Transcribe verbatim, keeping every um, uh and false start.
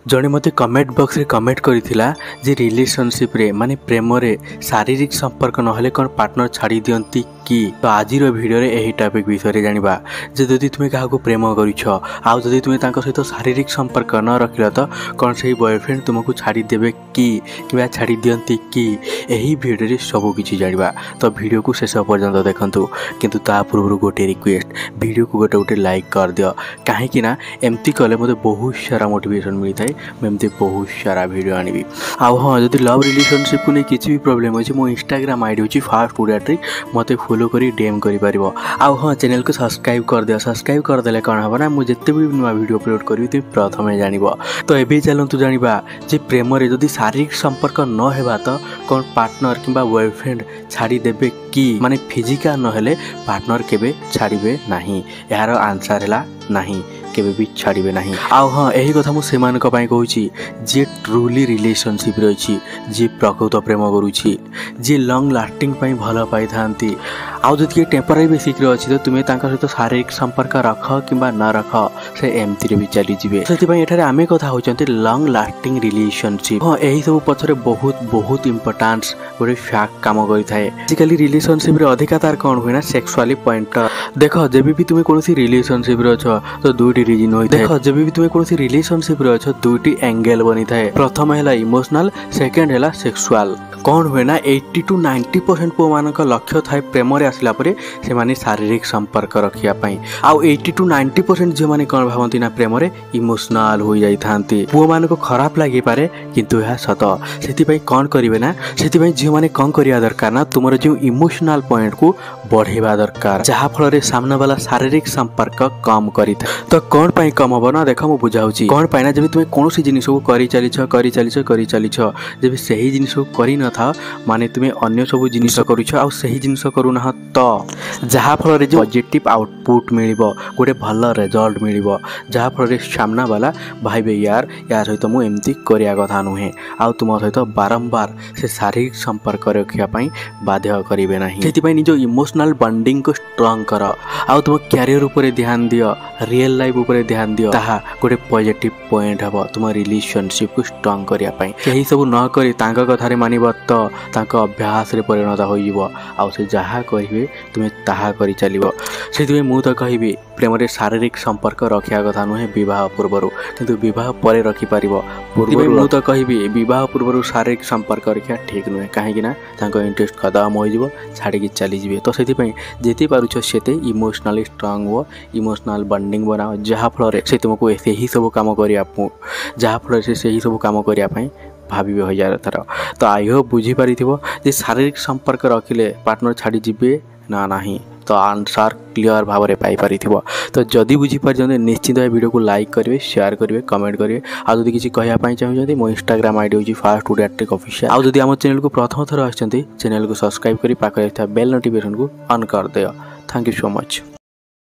जड़े मत comment box रे कमेंट करथिला जे रिलेशनशिप रे माने प्रेम रे शारीरिक संपर्क नहले कौन पार्टनर छाड़ी दियंती कि तो आज भिडियो रे यही टॉपिक विषय जानिबा जे जदि तुमे काहाको प्रेम करिछ आ जदि तुमे तांको सहित शारीरिक संपर्क न रखिला तो कौन से बॉयफ्रेंड तुमको छाड़ी देबे कि किबा छाड़ी दियंती कि यही भिडियो रे सब किछि जानिबा। तो भिडियो को शेष पर्यंत देखंतु किंतु ता पूर्व गोटे रिक्वेस्ट भिडियो को गोटे गोटे लाइक कर दियो काहे कि ना एमती कले मते बहुत सारा मोटिवेशन मिलता है मैं एमती बहुत सारा भिडियो आनिबी। आ हां जदि लव रिलेशनशिप को नहीं किछि भी प्रॉब्लम होछि मो इंस्टाग्राम आईडी होछि फास्ट फूड मते फॉलो करी डीएम करि परिबो। आ हां चैनल को सब्सक्राइब कर दियो सब्सक्राइब कर देले कोन हबो ना मु जत्ते भी नवा वीडियो अपलोड करबी तुम प्रथमे जानिबो। तो एबे चलंतु जानिबा जे प्रेम रे जदि शारीरिक संपर्क न हेबा तो कोन पार्टनर किबा बॉयफ्रेंड छाड़ी देबे कि माने फिजिकल न हेले पार्टनर केबे छाड़ीबे नाही। यार आंसर हैला नाही केबे भी छाड़ीबे नाही। आउ हाँ यही कथा मु सेमानक पई कहूची जे ट्रूली रिलेशनशिप रे अछि जे प्रकृत प्रेम करूची जे लॉन्ग लास्टिंग पई भल पाई थांती आउ जति टेम्पररी बेसिक रे अछि तो तुमे तांका सहित शारीरिक संपर्क रख किबा न रख से एमती रे भी चली जिवे। सेति पई एठारे आमे कथा होचंती लॉन्ग लास्टिंग रिलेशनशिप। हां एही सब पछरे बहुत बहुत इंपोर्टेंस गोटे फैक्ट काम करि थाए। बेसिकली रिलेशनशिप रे अधिका तार कोन होइना सेक्सुअली पॉइंट देखो जेबे भी तुमे कोनसी रिलेशनशिप रे अछ तो दुईटी रीजन होई थाए। देखो जेबे भी तुमे कोनसी रिलेशनशिप रे अछ दुईटी एंगल बनि थाए। प्रथम हैला इमोशनल सेकंड हैला सेक्सुअल। कौन हुए ना अस्सी टू नब्बे परसेंट पो मानक लक्ष्य थाए प्रेम रे आसिला परे से माने शारीरिक संपर्क रखिया पई। आउ अस्सी टू नब्बे परसेंट जे माने कोन भावंती ना प्रेम रे इमोशनल होई जाई थांती। पो मानक खराब लागि पारे किंतु यह सत सेति पई कोन करिवे ना सेति पई जे माने कोन करिया दरकार ना तुमरो जे इमोशनल पॉइंट को बढ़ेबा दरकार जहा फल रे सामने वाला शारीरिक संपर्क कम करिथा। तो कोन पई कम हो ना देखो मु बुझाउची कोन पई ना जब तुमे कोनोसी जिनिस को करि चलिछ करि चलिछ करि चलिछ जब सही जिनिस को करि न था माने तुमे अन्य सब जिनिस करूछ आ सही जिनिस करू ना तो जहा फल रे जो पॉजिटिव आउटपुट मिलिबो गोटे भल रिजल्ट मिलिबो जहा फल रे सामना वाला भाईबे यार यार सहित मु एमती करिया कथा नुहे आ तुम सहित बारंबार से शारीरिक संपर्क रखिया पई बाध्य करिवे नाही। सेति पई निजो इमोशनल बॉन्डिंग को स्ट्रांग कर आ तुम कैरियर ऊपर ध्यान दियो रियल लाइफ ऊपर ध्यान दियो ताहा गोटे पॉजिटिव पॉइंट हबो तुम रिलेशनशिप को स्ट्रांग करिया पई। एही सब न करी तांका कथा रे मानिबो तो तांका अभ्यास रे परिणत होइबो आ से जहा कहिबे तुमे ताहा करि चलिबो। सेति मु तो कहिबी प्रेम रे शारीरिक संपर्क रखिया कथा नुहे विवाह पूर्वरु किंतु विवाह परे रखि पारिबो। पूर्व मु तो कहिबी विवाह पूर्वरु शारीरिक संपर्क रखिया ठीक नुहे काहे कि ना तांका इंटरेस्ट खतम होइबो छाड़ी के चली जिवे। तो सेति पई जेति पारुछ सेते इमोशनली स्ट्रांग हो इमोशनल बॉन्डिंग बनाओ जहा फल रे से तुमको ऐसे ही सब काम करिया जहा फल से सही सब काम करिया पई भाविबे हजार थर। तो आई होप बुझी पारिथिबो जे शारीरिक संपर्क रखिले पार्टनर छाड़ी जिबे ना नाही तो आंसर क्लियर भाव रे पाई पारिथिबो। तो जदी बुझी पार जने निश्चित वीडियो को लाइक करिवे शेयर करिवे कमेंट करिवे आ जदी किछि कहया पई चाहू जदी मो इंस्टाग्राम आईडी होची फास्ट फूड एट ऑफिशियल आ जदी हम चैनल को प्रथम थर आछंती चैनल को सब्सक्राइब करी पाखरे था बेल नोटिफिकेशन को ऑन कर दियो। Thank you so much.